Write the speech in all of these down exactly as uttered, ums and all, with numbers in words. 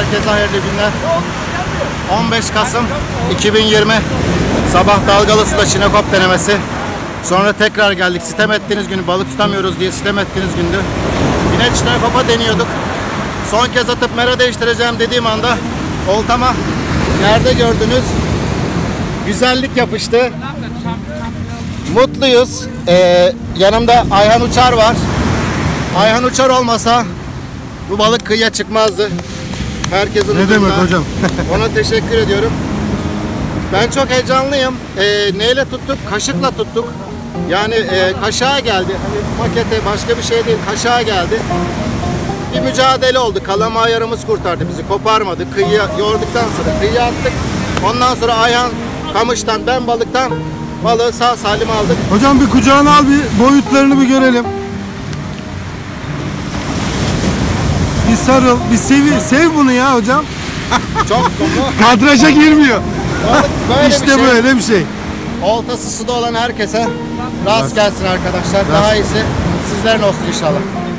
herkese hayırlı günler. on beş Kasım iki bin yirmi sabah dalgalı suda çinekop denemesi. Sonra tekrar geldik. Sitem ettiğiniz günü, balık tutamıyoruz diye sitem ettiğiniz gündü. Yine çinekopa deniyorduk. Son kez atıp mera değiştireceğim dediğim anda oltama yerde gördünüz güzellik yapıştı. Mutluyuz. Ee, yanımda Ayhan Uçar var. Ayhan Uçar olmasa bu balık kıyıya çıkmazdı. Herkesin ne demek hocam? Ona teşekkür ediyorum. Ben çok heyecanlıyım. Ee, neyle tuttuk? Kaşıkla tuttuk. Yani e, kaşığa geldi. Hani pakete başka bir şey değil. Kaşığa geldi. Bir mücadele oldu. Kalama ayarımız kurtardı bizi. Koparmadı. Kıyıya yorduktan sonra kıyıya attık. Ondan sonra Ayhan kamıştan, ben balıktan balığı sağ salim aldık. Hocam bir kucağına al, bir boyutlarını bir görelim. Bir sarıl, bir sev, sev bunu ya hocam. Çok kadraja girmiyor. Böyle işte bir şey. böyle bir şey. Oltası suda olan herkese rast gelsin arkadaşlar. Rast. Daha iyisi sizlerin olsun inşallah.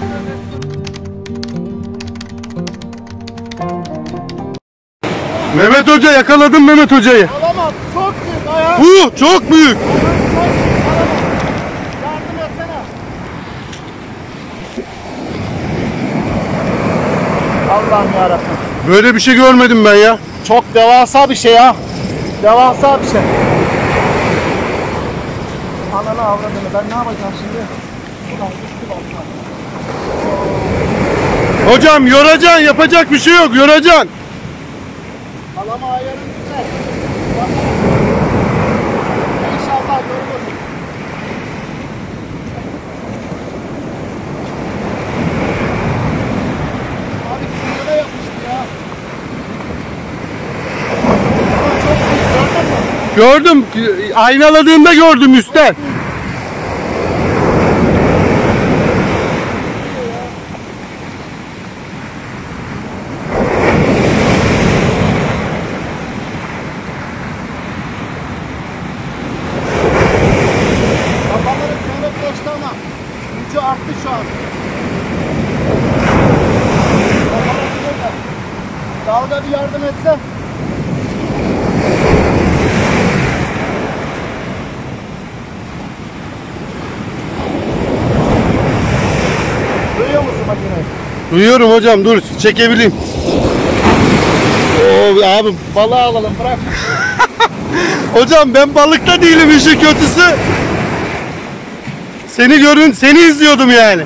Mehmet Hoca, yakaladım Mehmet Hoca'yı. Alamam. Çok büyük Ayhan. Bu çok büyük. Yardım etsene. Allah'ım yarabbim. Böyle bir şey görmedim ben ya. Çok devasa bir şey ya. Devasa bir şey. Ananı avradını, ben ne yapacağım şimdi? Hocam yoracaksın, yapacak bir şey yok, yoracaksın. Kalama ayarın güzel. İnşallah görürüz. Abi kuyruğuna yapıştı ya. Gördüm, aynaladığında gördüm üstten. Kafaları sonra koştu ama gücü arttı şu an. Dalga bir yardım etse. Duyuyor musun makineyi? Duyuyorum hocam, dur çekebileyim. Oo, abi balığı alalım, bırak. Hocam ben balıkta değilim, işin kötüsü. Seni görün, seni izliyordum yani.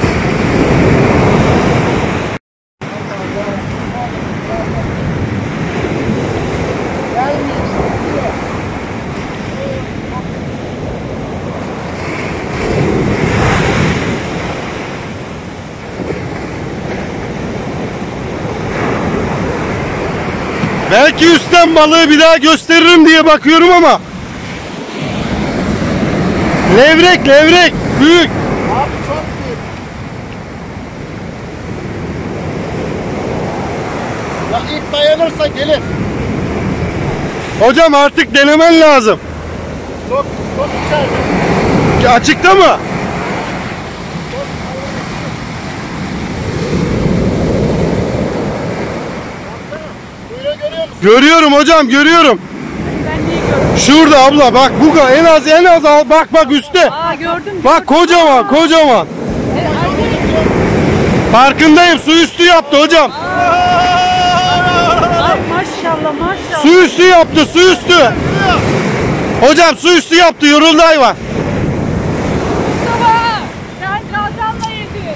Belki üstten balığı bir daha gösteririm diye bakıyorum ama. Levrek, levrek, büyük. Abi çok büyük. Ya ilk dayanırsa gelir. Hocam artık denemen lazım. Çok çok içeride. Açıkta mı? Görüyorum hocam, görüyorum. Ben niye gördüm? Şurada abla bak, bu en az en az al, bak bak üstte. Aa gördüm. Bak kocaman, kocaman. E, Farkındayım, su üstü yaptı hocam. ay maşallah maşallah. Su üstü yaptı, su üstü. Hocam su üstü yaptı, yoruldu hayvan. Mustafa! Sen kazanla yedin.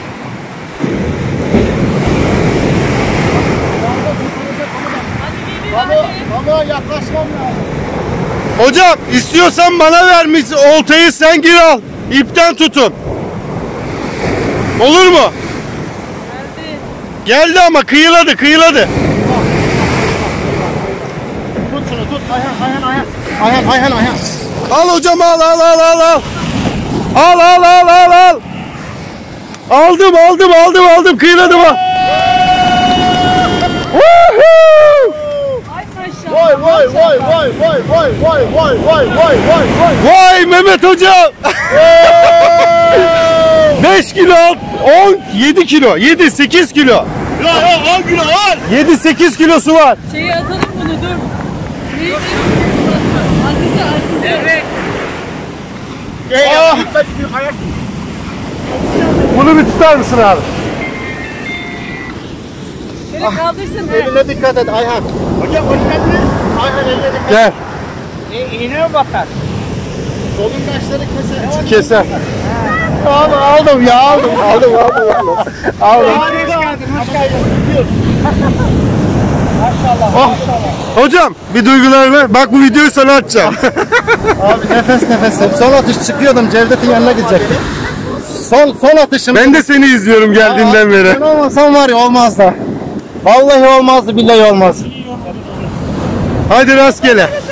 Hadi geliyor Baba, hadi. baba yaklaşmam lazım. Hocam istiyorsan bana vermiş oltayı, sen gir al. İpten tutun. Olur mu? Geldi. Geldi ama kıyıladı, kıyıladı. Tut şunu tut. Ayhan Ayhan Ayhan. Ayhan Ayhan Ayhan. Al hocam, al al al al al. Al al al al al. Aldım aldım aldım aldım, kıyıladım ha. Ay maşallah. Vay vay vay vay vay vay vay vay vay vay vay vay. Vay Mehmet hocam. beş kilo, on, yedi kilo, yedi sekiz kilo. al kilo al. yedi sekiz kilosu var. Şeyi atalım bunu dur. Neyi Azize Azize. Evet. Ah! Bunu bir tutar mısın abi? Beni kaldırsın. he. Eline dikkat et Ayhan. Hocam hoş geldiniz. Ayhan eline dikkat et. Gel. E, iğne mi bakar? Solungaçları keser. Keser. Aldım, aldım ya aldım. Aldım aldım aldım. Aldım. Hoş geldin, hoş geldin. Maşallah, Oh. maşallah. Hocam bir duygularını. Bak bu videoyu sana atacağım. Abi nefes nefese. Son atış çıkıyordum. Cevdet'in yanına gidecektim. Son son atışım. Ben de seni izliyorum geldiğinden beri. Ben olmasam var ya olmazdı. Vallahi olmazdı, billahi olmaz. Hadi rastgele.